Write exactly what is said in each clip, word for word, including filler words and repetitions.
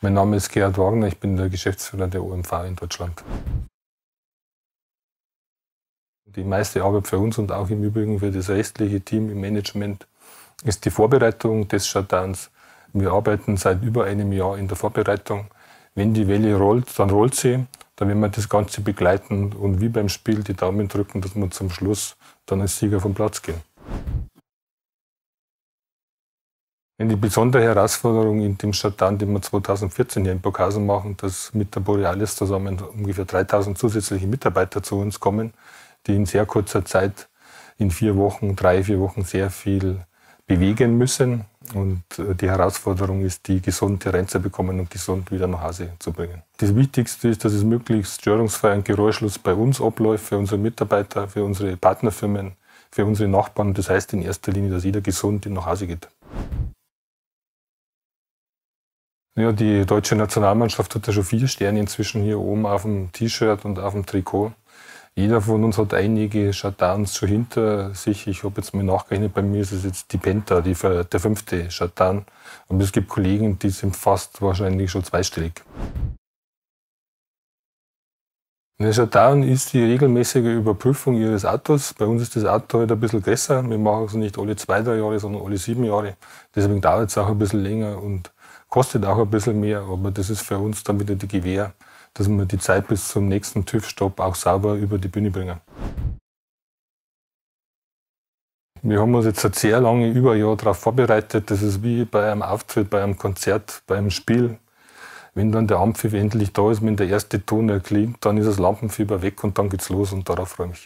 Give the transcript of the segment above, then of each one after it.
Mein Name ist Gerhard Wagner, ich bin der Geschäftsführer der O M V in Deutschland. Die meiste Arbeit für uns und auch im Übrigen für das restliche Team im Management ist die Vorbereitung des Shutdowns. Wir arbeiten seit über einem Jahr in der Vorbereitung. Wenn die Welle rollt, dann rollt sie. Dann werden wir das Ganze begleiten und wie beim Spiel die Daumen drücken, dass wir zum Schluss dann als Sieger vom Platz gehen. Die besondere Herausforderung in dem Shutdown, den wir zweitausendvierzehn hier in Burghausen machen, dass mit der Borealis zusammen ungefähr dreitausend zusätzliche Mitarbeiter zu uns kommen, die in sehr kurzer Zeit, in vier Wochen, drei, vier Wochen sehr viel bewegen müssen. Und die Herausforderung ist, die gesund reinzubekommen und gesund wieder nach Hause zu bringen. Das Wichtigste ist, dass es möglichst störungsfrei und geräuschlos bei uns abläuft, für unsere Mitarbeiter, für unsere Partnerfirmen, für unsere Nachbarn. Das heißt in erster Linie, dass jeder gesund nach Hause geht. Ja, die deutsche Nationalmannschaft hat ja schon vier Sterne inzwischen hier oben auf dem T-Shirt und auf dem Trikot. Jeder von uns hat einige Shutdowns schon hinter sich. Ich habe jetzt mal nachgerechnet, bei mir ist es jetzt die Penta, die für der fünfte Shutdown. Und es gibt Kollegen, die sind fast wahrscheinlich schon zweistellig. Der Shutdown ist die regelmäßige Überprüfung Ihres Autos. Bei uns ist das Auto halt ein bisschen größer. Wir machen es nicht alle zwei, drei Jahre, sondern alle sieben Jahre. Deswegen dauert es auch ein bisschen länger und kostet auch ein bisschen mehr. Aber das ist für uns dann wieder die Gewähr, dass wir die Zeit bis zum nächsten TÜV-Stopp auch sauber über die Bühne bringen. Wir haben uns jetzt sehr lange, über ein Jahr darauf vorbereitet. Das ist wie bei einem Auftritt, bei einem Konzert, bei einem Spiel. Wenn dann der Ampfiff endlich da ist, wenn der erste Ton erklingt, dann ist das Lampenfieber weg und dann geht's los und darauf freue ich mich.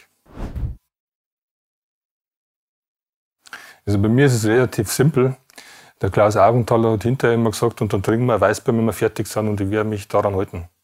Also bei mir ist es relativ simpel. Der Klaus Augenthaler hat hinterher immer gesagt, und dann trinken wir ein Weißbier, wenn wir fertig sind, und ich werde mich daran halten.